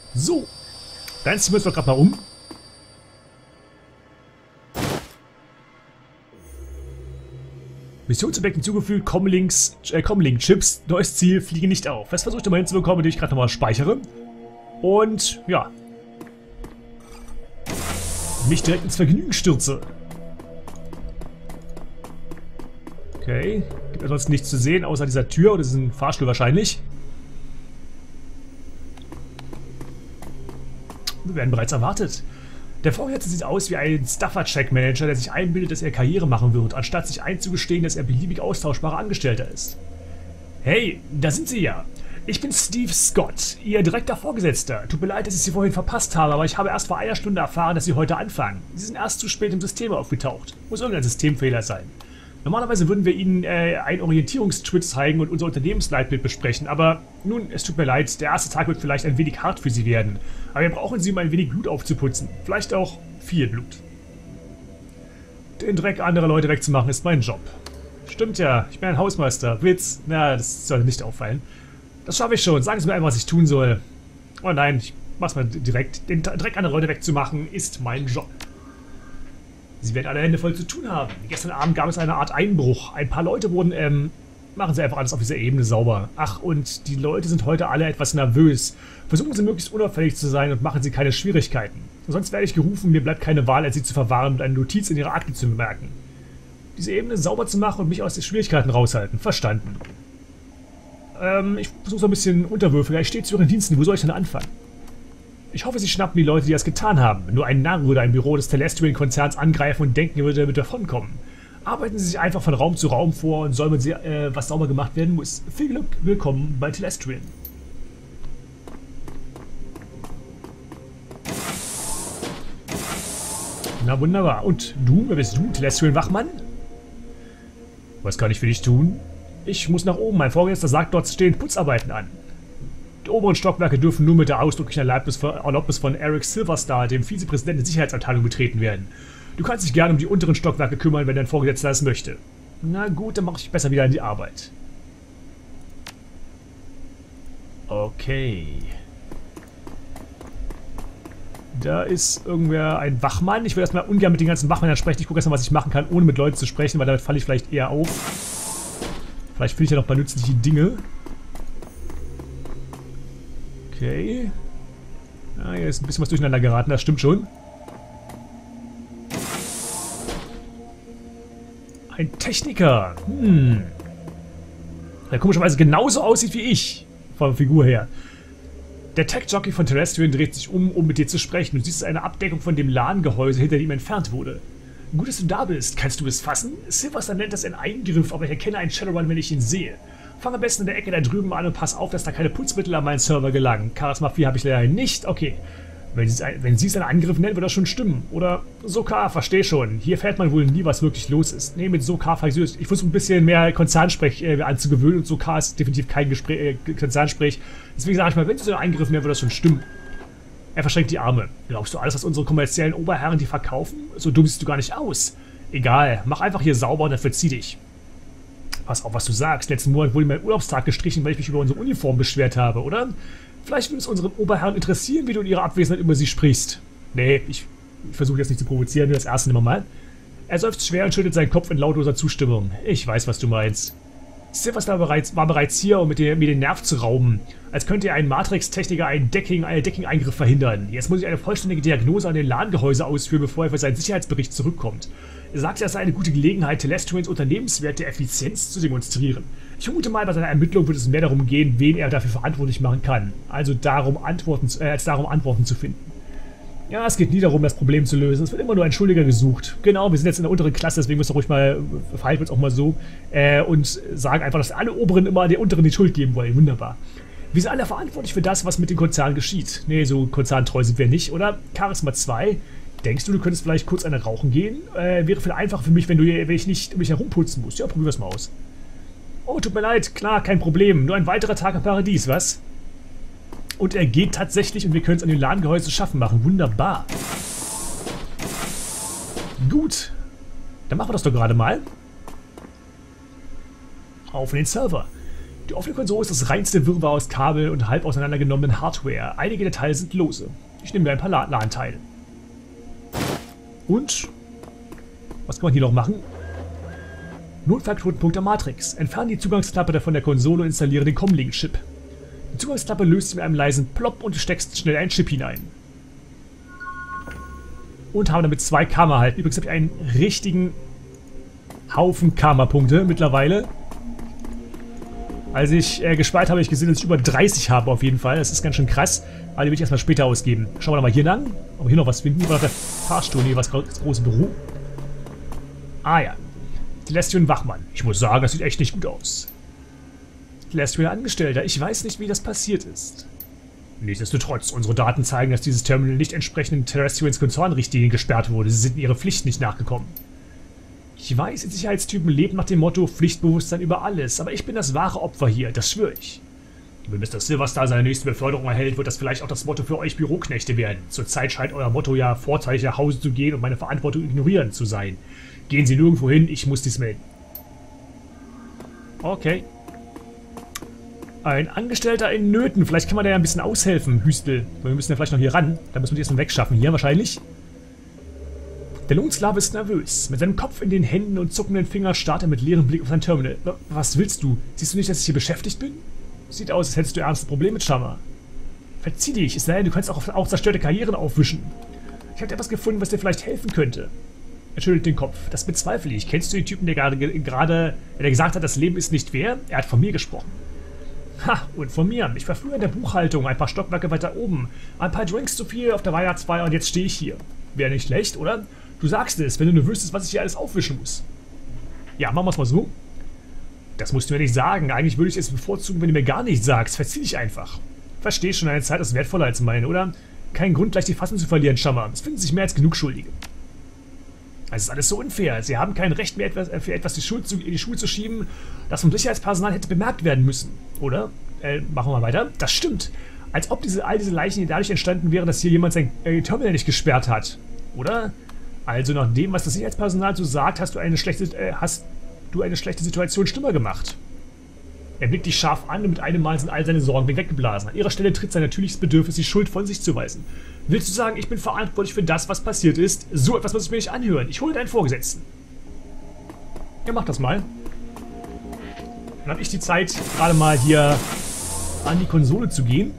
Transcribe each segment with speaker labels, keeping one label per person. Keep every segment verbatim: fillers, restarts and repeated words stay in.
Speaker 1: So. Dann ziehen wir uns doch gerade mal um. Missionsobjekt hinzugefügt, Comlinks, äh, Comlink-Chips, neues Ziel, fliege nicht auf. Das versuche ich mal hinzubekommen, indem ich gerade nochmal speichere. Und, ja. Mich direkt ins Vergnügen stürze. Okay. Gibt ansonsten nichts zu sehen, außer dieser Tür oder diesen Fahrstuhl wahrscheinlich. Wir werden bereits erwartet. Der Vorgesetzte sieht aus wie ein Stuffer-Check-Manager, der sich einbildet, dass er Karriere machen wird, anstatt sich einzugestehen, dass er beliebig austauschbarer Angestellter ist. Hey, da sind Sie ja. Ich bin Steve Scott, Ihr direkter Vorgesetzter. Tut mir leid, dass ich Sie vorhin verpasst habe, aber ich habe erst vor einer Stunde erfahren, dass Sie heute anfangen. Sie sind erst zu spät im System aufgetaucht. Muss irgendein Systemfehler sein. Normalerweise würden wir Ihnen äh, einen Orientierungstrip zeigen und unser Unternehmensleitbild besprechen, aber nun, es tut mir leid, der erste Tag wird vielleicht ein wenig hart für Sie werden. Aber wir brauchen Sie, um ein wenig Blut aufzuputzen. Vielleicht auch viel Blut. Den Dreck anderer Leute wegzumachen ist mein Job. Stimmt ja, ich bin ein Hausmeister. Witz, na, das sollte nicht auffallen. Das schaffe ich schon, sagen Sie mir einfach, was ich tun soll. Oh nein, ich mach's mal direkt. Den Dreck anderer Leute wegzumachen ist mein Job. Sie werden alle Hände voll zu tun haben. Gestern Abend gab es eine Art Einbruch. Ein paar Leute wurden, ähm, machen Sie einfach alles auf dieser Ebene sauber. Ach, und die Leute sind heute alle etwas nervös. Versuchen Sie möglichst unauffällig zu sein und machen Sie keine Schwierigkeiten. Sonst werde ich gerufen, mir bleibt keine Wahl, als Sie zu verwahren und eine Notiz in Ihrer Akte zu bemerken. Diese Ebene sauber zu machen und mich aus den Schwierigkeiten raushalten. Verstanden. Ähm, ich versuche so ein bisschen unterwürfiger. Ich stehe zu Ihren Diensten. Wo soll ich denn anfangen? Ich hoffe, Sie schnappen die Leute, die das getan haben. Nur ein Narr würde ein Büro des Telestrian-Konzerns angreifen und denken, er würde damit davonkommen. Arbeiten Sie sich einfach von Raum zu Raum vor und säumen Sie, äh, was sauber gemacht werden muss. Viel Glück, willkommen bei Telestrian. Na wunderbar. Und du, wer bist du? Telestrian-Wachmann? Was kann ich für dich tun? Ich muss nach oben. Mein Vorgesetzter sagt, dort stehen Putzarbeiten an. Die oberen Stockwerke dürfen nur mit der ausdrücklichen Erlaubnis von, Erlaubnis von Eric Silverstar, dem Vizepräsidenten der Sicherheitsabteilung, betreten werden. Du kannst dich gerne um die unteren Stockwerke kümmern, wenn dein Vorgesetzter das möchte. Na gut, dann mache ich besser wieder an die Arbeit. Okay. Da ist irgendwer ein Wachmann. Ich will erstmal ungern mit den ganzen Wachmännern sprechen. Ich gucke erstmal, was ich machen kann, ohne mit Leuten zu sprechen, weil damit falle ich vielleicht eher auf. Vielleicht finde ich ja noch ein paar nützliche Dinge. Okay. Ah, hier ist ein bisschen was durcheinander geraten, das stimmt schon. Ein Techniker. Hm. Der komischerweise genauso aussieht wie ich. Von der Figur her. Der Tech-Jockey von Telestrian dreht sich um, um mit dir zu sprechen. Du siehst eine Abdeckung von dem LAN-Gehäuse, hinter dem entfernt wurde. Gut, dass du da bist. Kannst du es fassen? Silverstar nennt das einen Eingriff, aber ich erkenne einen Shadowrun, wenn ich ihn sehe. Fang am besten in der Ecke da drüben an und pass auf, dass da keine Putzmittel an meinen Server gelangen. Charisma vier habe ich leider nicht. Okay. Wenn sie, wenn sie es einen Angriff nennen, wird das schon stimmen. Oder Sokar, versteh schon. Hier fährt man wohl nie, was wirklich los ist. Nee, mit Sokar ich ich versuche ein bisschen mehr Konzernsprech äh, anzugewöhnen und Sokar ist definitiv kein Gespräch, äh, Konzernsprech. Deswegen sage ich mal, wenn sie so einen Angriff nennen, wird das schon stimmen. Er verschränkt die Arme. Glaubst du alles, was unsere kommerziellen Oberherren die verkaufen? So dumm siehst du gar nicht aus. Egal, mach einfach hier sauber und dann verzieh dich. Pass auf, was du sagst. Letzten Monat wurde mein Urlaubstag gestrichen, weil ich mich über unsere Uniform beschwert habe, oder? Vielleicht würde es unseren Oberherren interessieren, wie du in ihrer Abwesenheit über sie sprichst. Nee, ich, ich versuche jetzt nicht zu provozieren, nur das erste Mal mal. Er seufzt schwer und schüttelt seinen Kopf in lautloser Zustimmung. Ich weiß, was du meinst. Silverstar bereits, war bereits hier, um mit dir, mir den Nerv zu rauben. Als könnte ein Matrix-Techniker einen Decking, einen Decking-Eingriff verhindern. Jetzt muss ich eine vollständige Diagnose an den LAN-Gehäuse ausführen, bevor er für seinen Sicherheitsbericht zurückkommt. Er sagt, es sei eine gute Gelegenheit, Telestrians Unternehmenswert der Effizienz zu demonstrieren. Ich vermute mal, bei seiner Ermittlung wird es mehr darum gehen, wen er dafür verantwortlich machen kann. Also darum, Antworten, äh, als darum, Antworten zu finden. Ja, es geht nie darum, das Problem zu lösen. Es wird immer nur ein Schuldiger gesucht. Genau, wir sind jetzt in der unteren Klasse, deswegen müssen wir ruhig mal, verhalten wir uns auch mal so, äh, und sagen einfach, dass alle Oberen immer der Unteren die Schuld geben wollen. Wunderbar. Wir sind alle verantwortlich für das, was mit den Konzernen geschieht. Nee, so konzerntreu sind wir nicht, oder? Charisma zwei. Denkst du, du könntest vielleicht kurz eine rauchen gehen? Äh, wäre viel einfacher für mich, wenn, du, wenn ich nicht um mich herumputzen muss. Ja, probier das mal aus. Oh, tut mir leid. Klar, kein Problem. Nur ein weiterer Tag im Paradies, was? Und er geht tatsächlich und wir können es an den LAN-Gehäuse zu schaffen machen. Wunderbar. Gut. Dann machen wir das doch gerade mal. Auf den Server. Die offene Konsole ist das reinste Wirrwarr aus Kabel und halb auseinandergenommenen Hardware. Einige Details sind lose. Ich nehme mir ein paar LAN-Teile. Und? Was kann man hier noch machen? Notfallknotenpunkt der Matrix. Entfernen die Zugangsklappe von der Konsole und installiere den Comlink-Chip. Die Zugangsklappe löst sich mit einem leisen Plop und du steckst schnell einen Chip hinein. Und haben damit zwei Karma erhalten. Übrigens habe ich einen richtigen Haufen Karma-Punkte mittlerweile. Als ich äh, gespeichert habe, habe ich gesehen, dass ich über dreißig habe auf jeden Fall. Das ist ganz schön krass. Aber die will ich erstmal später ausgeben. Schauen wir doch mal hier lang. Ob wir hier noch was finden. Hier war noch der Fahrstuhl. Hier war das große Büro. Ah ja. Celestian Wachmann. Ich muss sagen, das sieht echt nicht gut aus. Celestian Angestellter. Ich weiß nicht, wie das passiert ist. Nichtsdestotrotz, unsere Daten zeigen, dass dieses Terminal nicht entsprechenden Terrestrians Konzernrichtlinien gesperrt wurde. Sie sind in ihre Pflicht nicht nachgekommen. Ich weiß, die Sicherheitstypen leben nach dem Motto Pflichtbewusstsein über alles, aber ich bin das wahre Opfer hier, das schwöre ich. Wenn Mister Silverstar seine nächste Beförderung erhält, wird das vielleicht auch das Motto für euch Büroknechte werden. Zurzeit scheint euer Motto ja, vorzeitig nach Hause zu gehen und meine Verantwortung ignorieren zu sein. Gehen Sie nirgendwo hin, ich muss dies melden. Okay. Ein Angestellter in Nöten. Vielleicht kann man da ja ein bisschen aushelfen, Hüstel. Wir müssen ja vielleicht noch hier ran. Da müssen wir die erstmal wegschaffen. Hier wahrscheinlich. Der Lohnsklave ist nervös. Mit seinem Kopf in den Händen und zuckenden Fingern starrt er mit leerem Blick auf sein Terminal. Was willst du? Siehst du nicht, dass ich hier beschäftigt bin? Sieht aus, als hättest du ernste Probleme mit Shammer. Verzieh dich, es sei denn, du kannst auch, auch zerstörte Karrieren aufwischen. Ich habe etwas gefunden, was dir vielleicht helfen könnte. Er schüttelt den Kopf. Das bezweifle ich. Kennst du den Typen, der gerade, gerade der gesagt hat, das Leben ist nicht fair? Er hat von mir gesprochen. Ha, und von mir. Ich war früher in der Buchhaltung, ein paar Stockwerke weiter oben. Ein paar Drinks zu viel auf der Weihnachtsfeier und jetzt stehe ich hier. Wäre nicht schlecht, oder? Du sagst es, wenn du nur wüsstest, was ich hier alles aufwischen muss. Ja, machen wir es mal so. Das musst du mir nicht sagen. Eigentlich würde ich es bevorzugen, wenn du mir gar nichts sagst. Verzieh dich einfach. Versteh schon, deine Zeit ist wertvoller als meine, oder? Kein Grund, gleich die Fassung zu verlieren, Shammer. Es finden sich mehr als genug Schuldige. Es ist alles so unfair. Sie haben kein Recht mehr, etwas, für etwas die Schuld zu, in die Schuhe zu schieben, das vom Sicherheitspersonal hätte bemerkt werden müssen. Oder? Äh, machen wir mal weiter. Das stimmt. Als ob diese, all diese Leichen hier dadurch entstanden wären, dass hier jemand sein äh, Terminal nicht gesperrt hat. Oder? Also nach dem, was das Sicherheitspersonal so sagt, hast du eine schlechte, äh, hast du eine schlechte Situation schlimmer gemacht. Er blickt dich scharf an und mit einem Mal sind all seine Sorgen weggeblasen. An ihrer Stelle tritt sein natürliches Bedürfnis, die Schuld von sich zu weisen. Willst du sagen, ich bin verantwortlich für das, was passiert ist? So etwas muss ich mir nicht anhören. Ich hole deinen Vorgesetzten. Ja, mach das mal. Dann habe ich die Zeit, gerade mal hier an die Konsole zu gehen.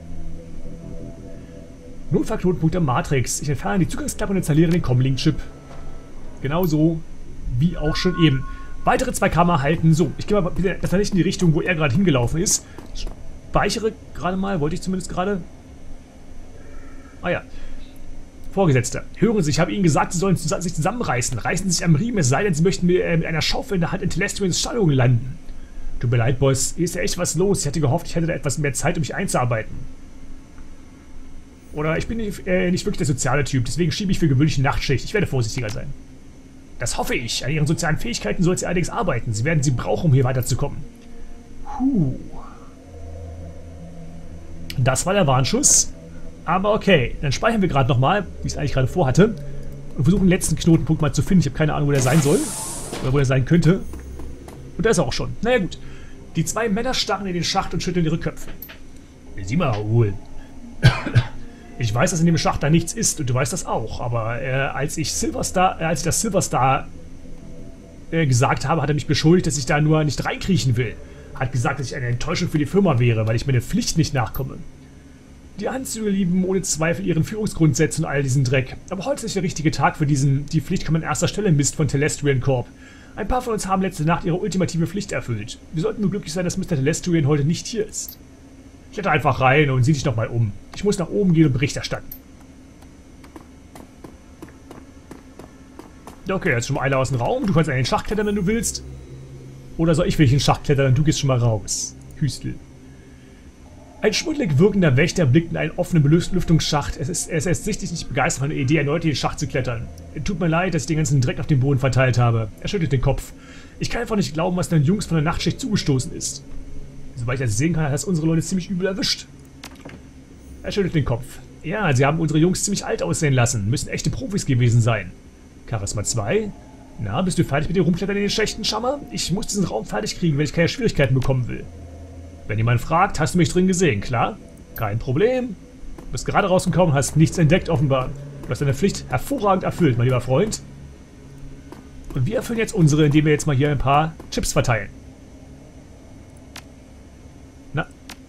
Speaker 1: Notfallknotenpunkt der Matrix. Ich entferne die Zugangsklappe und installiere den Comlink-Chip. Genauso wie auch schon eben. Weitere zwei Karma erhalten. So, ich gehe mal besser nicht in die Richtung, wo er gerade hingelaufen ist. Speichere gerade mal, wollte ich zumindest gerade. Ah ja. Vorgesetzter, hören Sie, ich habe Ihnen gesagt, Sie sollen sich zusammenreißen. Reißen Sie sich am Riemen, es sei denn, Sie möchten mit, äh, mit einer Schaufel in der Hand in Telestrians Stallung landen. Tut mir leid, Boss. Hier ist ja echt was los. Ich hätte gehofft, ich hätte da etwas mehr Zeit, um mich einzuarbeiten. Oder ich bin nicht, äh, nicht wirklich der soziale Typ, deswegen schiebe ich für gewöhnlich Nachtschicht. Ich werde vorsichtiger sein. Das hoffe ich. An Ihren sozialen Fähigkeiten sollt ihr allerdings arbeiten. Sie werden sie brauchen, um hier weiterzukommen. Puh. Das war der Warnschuss. Aber okay, dann speichern wir gerade nochmal, wie ich es eigentlich gerade vorhatte. Und versuchen den letzten Knotenpunkt mal zu finden. Ich habe keine Ahnung, wo der sein soll. Oder wo er sein könnte. Und da ist er auch schon. Naja gut. Die zwei Männer starren in den Schacht und schütteln ihre Köpfe. Sieh mal, Raoul. Ich weiß, dass in dem Schacht da nichts ist und du weißt das auch, aber äh, als ich Silverstar, äh, als ich das Silverstar äh, gesagt habe, hat er mich beschuldigt, dass ich da nur nicht reinkriechen will. Hat gesagt, dass ich eine Enttäuschung für die Firma wäre, weil ich meiner Pflicht nicht nachkomme. Die Anzüge lieben ohne Zweifel ihren Führungsgrundsätzen und all diesen Dreck. Aber heute ist nicht der richtige Tag für diesen die Pflicht kommt an erster Stelle Mist von Telestrian Corp. Ein paar von uns haben letzte Nacht ihre ultimative Pflicht erfüllt. Wir sollten nur glücklich sein, dass Mister Telestrian heute nicht hier ist. Kletter einfach rein und sieh dich nochmal um. Ich muss nach oben gehen und Bericht erstatten. Okay, jetzt schon mal einer aus dem Raum. Du kannst an den Schacht klettern, wenn du willst. Oder soll ich will in den Schacht klettern und du gehst schon mal raus. Hüstel. Ein schmuddelig wirkender Wächter blickt in einen offenen Belüftungsschacht. Es ist, er ist erst sichtlich nicht begeistert von der Idee, erneut in den Schacht zu klettern. Tut mir leid, dass ich den ganzen Dreck auf den Boden verteilt habe. Er schüttelt den Kopf. Ich kann einfach nicht glauben, was den Jungs von der Nachtschicht zugestoßen ist. Soweit ich das sehen kann, hat das unsere Leute ziemlich übel erwischt. Er schüttelt den Kopf. Ja, sie haben unsere Jungs ziemlich alt aussehen lassen. Müssen echte Profis gewesen sein. Charisma zwei. Na, bist du fertig mit dem Rumklettern in den Schächten, Schammer? Ich muss diesen Raum fertig kriegen, wenn ich keine Schwierigkeiten bekommen will. Wenn jemand fragt, hast du mich drin gesehen, klar? Kein Problem. Du bist gerade rausgekommen, hast nichts entdeckt offenbar. Du hast deine Pflicht hervorragend erfüllt, mein lieber Freund. Und wir erfüllen jetzt unsere, indem wir jetzt mal hier ein paar Chips verteilen. Na.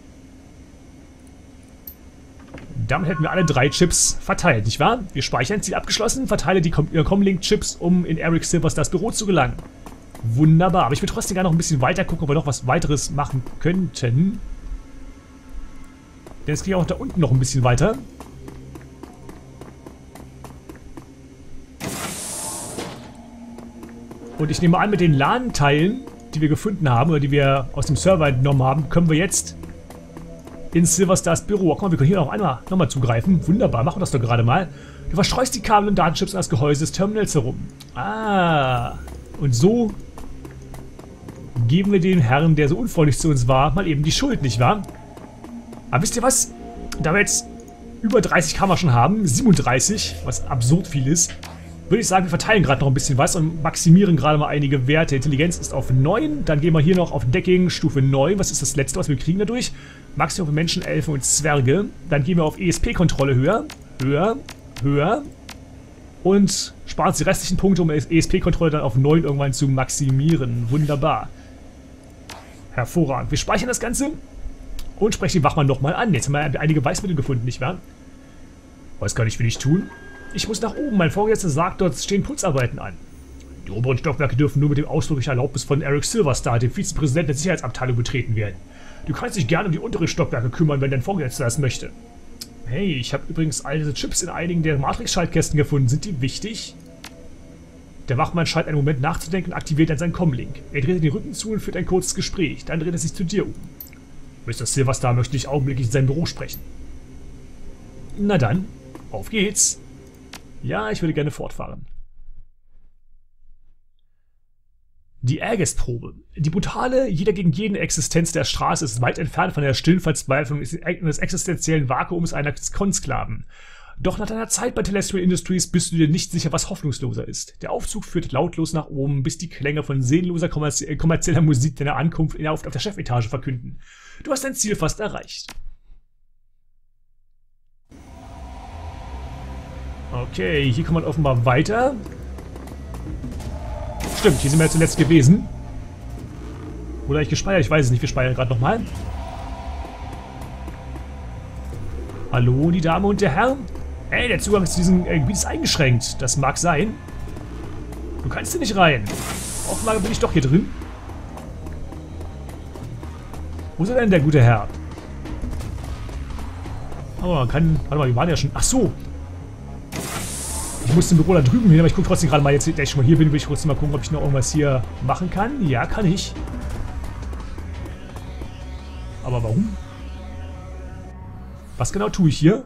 Speaker 1: Damit hätten wir alle drei Chips verteilt, nicht wahr? Wir speichern, Ziel abgeschlossen, verteile die Comlink-Chips, um in Eric Silverstars Büro zu gelangen. Wunderbar, aber ich will trotzdem gerne noch ein bisschen weiter gucken, ob wir noch was weiteres machen könnten. Denn es geht auch da unten noch ein bisschen weiter. Und ich nehme an, mit den LAN-Teilen, die wir gefunden haben, oder die wir aus dem Server entnommen haben, können wir jetzt in Silverstars Büro. Guck mal, wir können hier noch einmal nochmal zugreifen. Wunderbar, machen wir das doch gerade mal. Du verstreust die Kabel und Datenchips in das Gehäuse des Terminals herum. Ah, und so geben wir dem Herrn, der so unfreundlich zu uns war, mal eben die Schuld, nicht wahr? Aber wisst ihr was? Da wir jetzt über dreißig Kammer schon haben, siebenunddreißig, was absurd viel ist, würde ich sagen, wir verteilen gerade noch ein bisschen was und maximieren gerade mal einige Werte. Intelligenz ist auf neun, dann gehen wir hier noch auf Decking, Stufe neun. Was ist das letzte, was wir kriegen dadurch? Maximum für Menschen, Elfen und Zwerge. Dann gehen wir auf E S P-Kontrolle höher, höher, höher. Und sparen uns die restlichen Punkte, um E S P-Kontrolle dann auf neun irgendwann zu maximieren. Wunderbar. Hervorragend. Wir speichern das Ganze und sprechen den Wachmann nochmal an. Jetzt haben wir einige Weißmittel gefunden, nicht wahr? Was kann ich für dich tun? Ich muss nach oben. Mein Vorgesetzter sagt, dort stehen Putzarbeiten an. Die oberen Stockwerke dürfen nur mit dem ausdrücklichen Erlaubnis von Eric Silverstar, dem Vizepräsidenten der Sicherheitsabteilung, betreten werden. Du kannst dich gerne um die unteren Stockwerke kümmern, wenn dein Vorgesetzter das möchte. Hey, ich habe übrigens all diese Chips in einigen der Matrix-Schaltkästen gefunden. Sind die wichtig? Der Wachmann scheint einen Moment nachzudenken und aktiviert dann seinen Comlink. Er dreht den Rücken zu und führt ein kurzes Gespräch. Dann dreht er sich zu dir um. Mister Silverstar möchte dich augenblicklich in sein Büro sprechen. Na dann, auf geht's. Ja, ich würde gerne fortfahren. Die Aegis-Probe. Die brutale, jeder gegen jeden Existenz der Straße ist weit entfernt von der stillen Verzweiflung des existenziellen Vakuums einer Konsklaven. Doch nach deiner Zeit bei Telestial Industries bist du dir nicht sicher, was hoffnungsloser ist. Der Aufzug führt lautlos nach oben, bis die Klänge von seelenloser kommerzie kommerzieller Musik deine Ankunft auf der Chefetage verkünden. Du hast dein Ziel fast erreicht. Okay, hier kommt man offenbar weiter. Stimmt, hier sind wir ja zuletzt gewesen. Oder ich gespeichert, ich weiß es nicht, wir speichern gerade nochmal. Hallo, die Dame und der Herr? Hey, der Zugang zu diesem äh, Gebiet ist eingeschränkt. Das mag sein. Du kannst hier nicht rein. Offenbar bin ich doch hier drin. Wo ist er denn, der gute Herr? Aber man kann... Warte mal, wir waren ja schon... Ach so. Ich muss im Büro da drüben hin, aber ich gucke trotzdem gerade mal, jetzt, da ich schon mal hier bin, will ich trotzdem mal gucken, ob ich noch irgendwas hier machen kann. Ja, kann ich. Aber warum? Was genau tue ich hier?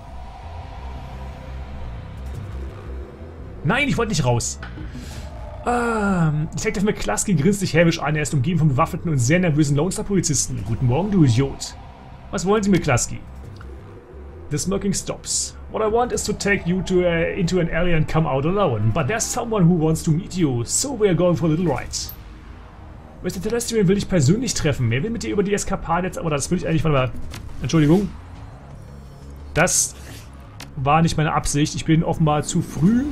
Speaker 1: Nein, ich wollte nicht raus. Ähm, Detective McCluskey grinst dich hämisch an. Er ist umgeben von bewaffneten und sehr nervösen Lone Star Polizisten. Guten Morgen, du Idiot. Was wollen Sie, McCluskey? The smirking stops. What I want is to take you to uh, into an area and come out alone. But there's someone who wants to meet you, so we are going for a little ride. Mister Terrestrial will dich persönlich treffen. Er will mit dir über die Eskapade jetzt... Aber das will ich eigentlich... Warte mal. Entschuldigung. Das war nicht meine Absicht. Ich bin offenbar zu früh.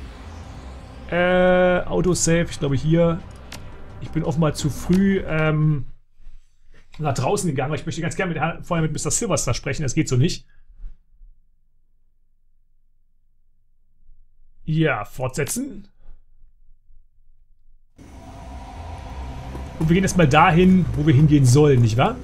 Speaker 1: Äh, Autosave. Ich glaube hier. Ich bin offenbar zu früh ähm, nach draußen gegangen. Aber ich möchte ganz gerne mit, vorher mit Mister Silverstar sprechen. Das geht so nicht. Ja, fortsetzen. Und wir gehen jetzt mal dahin, wo wir hingehen sollen, nicht wahr?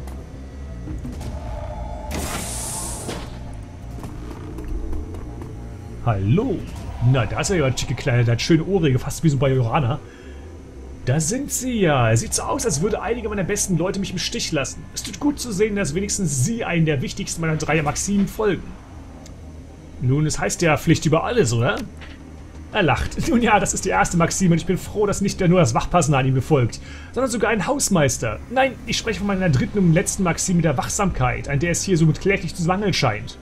Speaker 1: Hallo. Na, da ist ja jemand schick gekleidet, der hat schöne Ohrringe, fast wie so bei Jorana. Da sind sie ja. Sieht so aus, als würde einige meiner besten Leute mich im Stich lassen. Es tut gut zu sehen, dass wenigstens sie einen der wichtigsten meiner drei Maximen folgen. Nun, es heißt ja Pflicht über alles, oder? Er lacht. Nun ja, das ist die erste Maxime und ich bin froh, dass nicht nur das Wachpersonal ihm befolgt, sondern sogar ein Hausmeister. Nein, ich spreche von meiner dritten und letzten Maxime der Wachsamkeit, an der es hier somit kläglich zu mangeln scheint.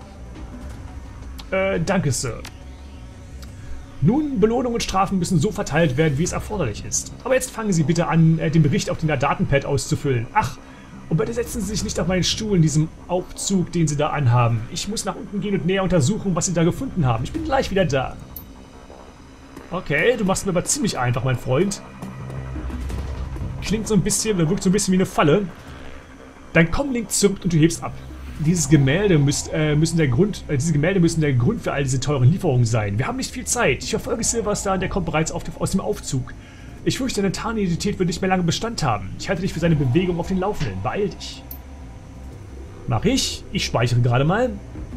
Speaker 1: Äh, danke, Sir. Nun, Belohnungen und Strafen müssen so verteilt werden, wie es erforderlich ist. Aber jetzt fangen Sie bitte an, den Bericht auf dem Datenpad auszufüllen. Ach, Und bitte setzen Sie sich nicht auf meinen Stuhl in diesem Aufzug, den Sie da anhaben. Ich muss nach unten gehen und näher untersuchen, was Sie da gefunden haben. Ich bin gleich wieder da. Okay, du machst mir aber ziemlich einfach, mein Freund. Klingt so ein bisschen, wirkt so ein bisschen wie eine Falle. Dann komm, Link, zurück und du hebst ab. Dieses Gemälde müsst, äh, müssen der Grund, äh, diese Gemälde müssen der Grund für all diese teuren Lieferungen sein. Wir haben nicht viel Zeit. Ich verfolge Silverstar und der kommt bereits auf, aus dem Aufzug. Ich fürchte, deine Tarnidentität wird nicht mehr lange Bestand haben. Ich halte dich für seine Bewegung auf den Laufenden. Beeil dich. Mach ich. Ich speichere gerade mal.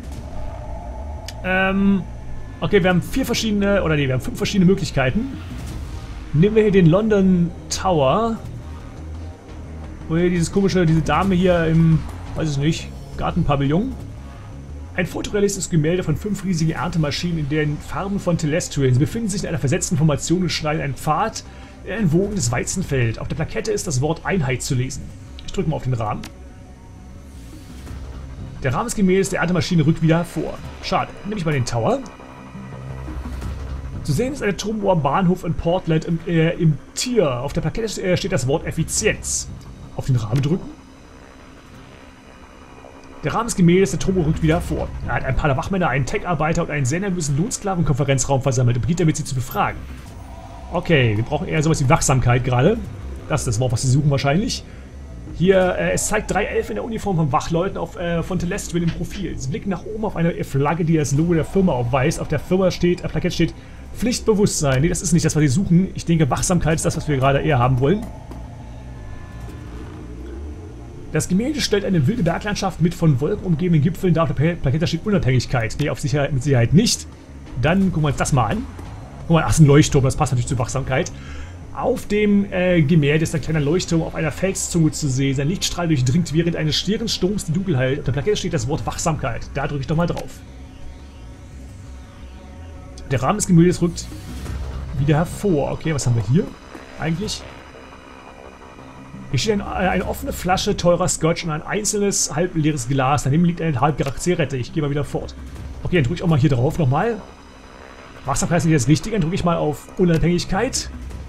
Speaker 1: Ähm, okay, wir haben vier verschiedene, oder nee, wir haben fünf verschiedene Möglichkeiten. Nehmen wir hier den London Tower. Wo hier dieses komische, diese Dame hier im, weiß ich nicht, Gartenpavillon. Ein fotorealistisches Gemälde von fünf riesigen Erntemaschinen in den Farben von Telestrian. Sie befinden sich in einer versetzten Formation und schneiden einen Pfad in ein wogendes Weizenfeld. Auf der Plakette ist das Wort Einheit zu lesen. Ich drücke mal auf den Rahmen. Der Rahmen des Gemäldes der Erntemaschine rückt wieder vor. Schade. Nehme ich mal den Tower. Zu sehen ist ein Turmuhr-Bahnhof in Portland im, äh, im Tier. Auf der Plakette äh, steht das Wort Effizienz. Auf den Rahmen drücken. Der Rahmen des Gemäldes, der Turmuhr rückt wieder vor. Er hat ein paar Wachmänner, einen Tech-Arbeiter und einen sehr nervösen Lohnsklaven-Konferenzraum versammelt und beginnt damit, sie zu befragen. Okay, wir brauchen eher sowas wie Wachsamkeit gerade. Das ist das Wort, was sie suchen wahrscheinlich. Hier, äh, es zeigt drei Elfen in der Uniform von Wachleuten auf, äh, von Telestrian im Profil. Sie blicken nach oben auf eine Flagge, die das Logo der Firma aufweist. Auf der Firma steht, auf der Plakette steht Pflichtbewusstsein. Nee, das ist nicht das, was sie suchen. Ich denke, Wachsamkeit ist das, was wir gerade eher haben wollen. Das Gemälde stellt eine wilde Berglandschaft mit von Wolken umgebenen Gipfeln dar. Auf der Plakette steht Unabhängigkeit. Nee, auf Sicherheit, mit Sicherheit nicht. Dann gucken wir uns das mal an. Guck mal, ach, ist ein Leuchtturm, das passt natürlich zur Wachsamkeit. Auf dem äh, Gemälde ist ein kleiner Leuchtturm auf einer Felszunge zu sehen. Sein Lichtstrahl durchdringt während eines schweren Sturms die Dunkelheit. Auf der Plakette steht das Wort Wachsamkeit. Da drücke ich doch mal drauf. Der Rahmen des Gemäldes rückt wieder hervor. Okay, was haben wir hier eigentlich? Hier steht ein, eine offene Flasche teurer Scotch und ein einzelnes halbleeres Glas. Daneben liegt eine halbgare Zigarette. Ich gehe mal wieder fort. Okay, dann drücke ich auch mal hier drauf nochmal. Wachsamkeit ist nicht das Richtige. Dann drücke ich mal auf Unabhängigkeit.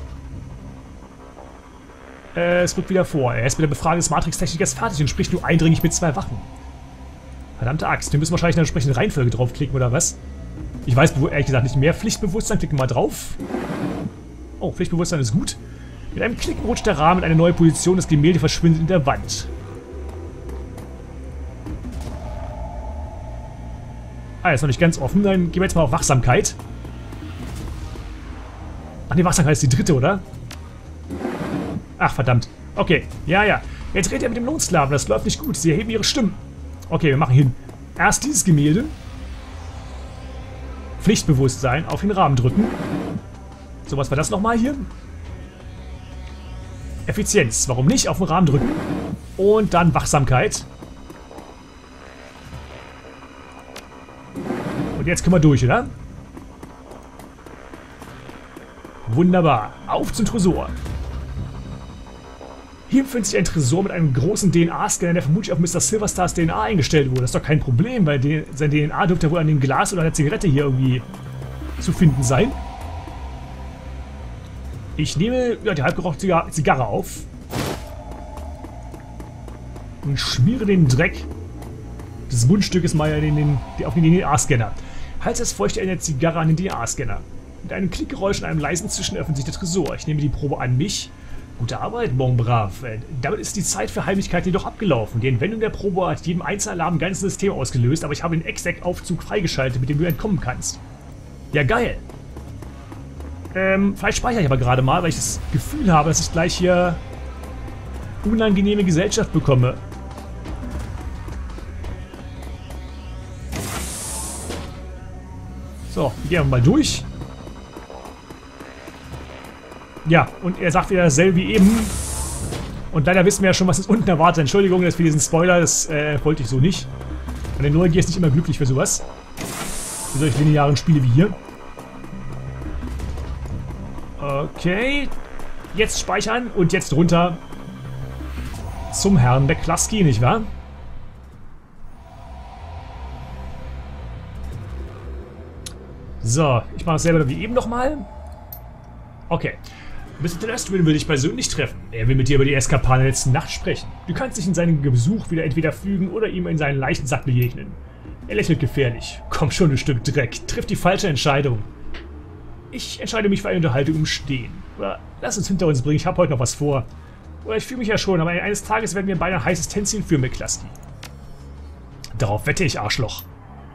Speaker 1: Äh, es rückt wieder vor. Er ist mit der Befragung des Matrix-Technikers fertig und spricht nur eindringlich mit zwei Wachen. Verdammte Axt. Wir müssen wahrscheinlich in der entsprechenden Reihenfolge draufklicken, oder was? Ich weiß ehrlich gesagt nicht mehr. Pflichtbewusstsein. Klicken wir mal drauf. Oh, Pflichtbewusstsein ist gut. Mit einem Klick rutscht der Rahmen in eine neue Position. Das Gemälde verschwindet in der Wand. Ah, ist noch nicht ganz offen. Dann gehen wir jetzt mal auf Wachsamkeit. Ach ne, Wachsamkeit ist die dritte, oder? Ach, verdammt. Okay, ja, ja. Jetzt redet er mit dem Lohnsklaven. Das läuft nicht gut. Sie erheben ihre Stimmen. Okay, wir machen hin. Erst dieses Gemälde. Pflichtbewusstsein. Auf den Rahmen drücken. So, was war das nochmal hier? Effizienz. Warum nicht? Auf den Rahmen drücken. Und dann Wachsamkeit. Und jetzt können wir durch, oder? Wunderbar. Auf zum Tresor. Hier befindet sich ein Tresor mit einem großen D N A-Scanner, der vermutlich auf Mister Silverstars D N A eingestellt wurde. Das ist doch kein Problem, weil die, sein D N A dürfte wohl an dem Glas oder an der Zigarette hier irgendwie zu finden sein. Ich nehme ja, die halbgerauchte Zigarre auf und schmiere den Dreck des Mundstückes mal in den, auf den D N A-Scanner. Halte das feuchte Ende der Zigarre an den D N A-Scanner. Mit einem Klickgeräusch und einem leisen Zischen öffnet sich der Tresor. Ich nehme die Probe an mich. Gute Arbeit, Bon Brav. Damit ist die Zeit für Heimlichkeit jedoch abgelaufen. Die Entwendung der Probe hat jedem Einzelalarm ein ganzes System ausgelöst, aber ich habe den Exec-Aufzug freigeschaltet, mit dem du entkommen kannst. Ja, geil. Ähm, vielleicht speichere ich aber gerade mal, weil ich das Gefühl habe, dass ich gleich hier unangenehme Gesellschaft bekomme. So, gehen wir mal durch. Ja, und er sagt wieder dasselbe wie eben. Und leider wissen wir ja schon, was uns unten erwartet. Entschuldigung jetzt für diesen Spoiler, das äh, wollte ich so nicht. Meine Neugier ist nicht immer glücklich für sowas. Für solche linearen Spiele wie hier. Okay. Jetzt speichern und jetzt runter zum Herrn McCluskey, nicht wahr? So, ich mache dasselbe wie eben nochmal. Okay. Mister Telestrin will dich persönlich treffen. Er will mit dir über die Eskapaden der letzten Nacht sprechen. Du kannst dich in seinen Besuch wieder entweder fügen oder ihm in seinen Leichensack begegnen. Er lächelt gefährlich. Komm schon, ein Stück Dreck. Triff die falsche Entscheidung. Ich entscheide mich für eine Unterhaltung im Stehen. Oder lass uns hinter uns bringen, ich habe heute noch was vor. Oder ich fühle mich ja schon, aber eines Tages werden wir beide ein heißes Tänzchen für McCluskey. Darauf wette ich, Arschloch.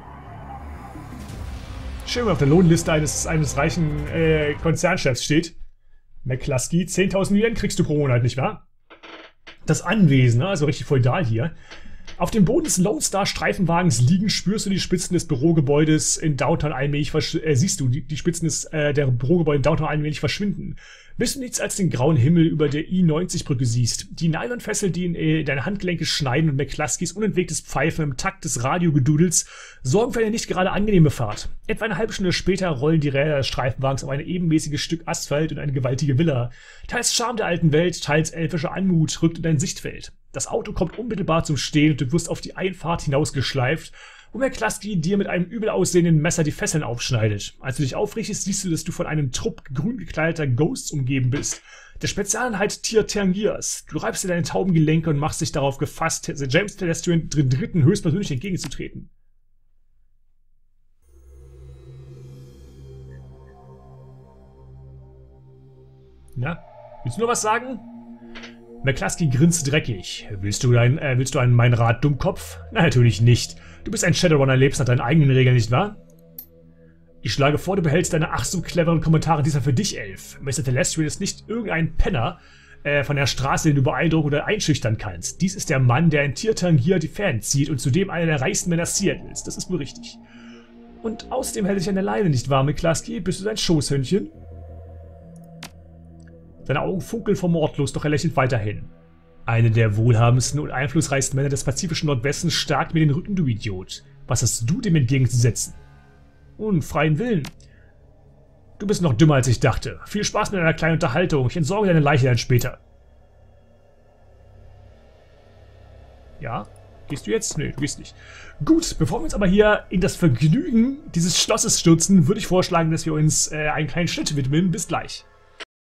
Speaker 1: Schön, wenn auf der Lohnliste eines, eines reichen äh, Konzernchefs steht. McCluskey, zehntausend Yen kriegst du pro Monat, nicht wahr? Das Anwesen, also richtig feudal hier. Auf dem Boden des Lone Star Streifenwagens liegen, spürst du die Spitzen des Bürogebäudes in Downtown allmählich äh, siehst du die, die Spitzen des, äh, der Bürogebäude in Downtown allmählich verschwinden. Bis du nichts als den grauen Himmel über der I neunzig Brücke siehst. Die Nylonfessel, die in äh, deine Handgelenke schneiden und McCluskeys unentwegtes Pfeifen im Takt des Radiogedudels sorgen für eine nicht gerade angenehme Fahrt. Etwa eine halbe Stunde später rollen die Räder des Streifenwagens auf ein ebenmäßiges Stück Asphalt und eine gewaltige Villa. Teils Charme der alten Welt, teils elfische Anmut rückt in dein Sichtfeld. Das Auto kommt unmittelbar zum Stehen und du wirst auf die Einfahrt hinausgeschleift, wo McCluskey dir mit einem übel aussehenden Messer die Fesseln aufschneidet. Als du dich aufrichtest, siehst du, dass du von einem Trupp grün gekleideter Ghosts umgeben bist. Der Spezialeinheit Tir Tangiers. Du reibst dir deine tauben Gelenke und machst dich darauf gefasst, James Telestrin dritten höchstpersönlich entgegenzutreten. Na, willst du nur was sagen? McCluskey grinst dreckig. Willst du, dein, äh, willst du einen mein Rat, Dummkopf? Nein, natürlich nicht. Du bist ein Shadowrunner, lebst nach deinen eigenen Regeln, nicht wahr? Ich schlage vor, du behältst deine ach so cleveren Kommentare dieser für dich, Elf. Mister Telestrin ist nicht irgendein Penner äh, von der Straße, den du beeindrucken oder einschüchtern kannst. Dies ist der Mann, der in Tir Tangier die Fäden zieht und zudem einer der reichsten Männer Seattles. Das ist wohl richtig. Und außerdem hält er dich an der Leine, nicht wahr, McCluskey? Bist du sein Schoßhündchen? Seine Augen funkeln vor Mordlust, doch er lächelt weiterhin. Eine der wohlhabendsten und einflussreichsten Männer des pazifischen Nordwestens starrt mir den Rücken, du Idiot. Was hast du dem entgegenzusetzen? Und freien Willen. Du bist noch dümmer, als ich dachte. Viel Spaß mit einer kleinen Unterhaltung. Ich entsorge deine Leiche dann später. Ja? Gehst du jetzt? Nö, du gehst nicht. Gut, bevor wir uns aber hier in das Vergnügen dieses Schlosses stürzen, würde ich vorschlagen, dass wir uns äh, einen kleinen Schnitt widmen. Bis gleich.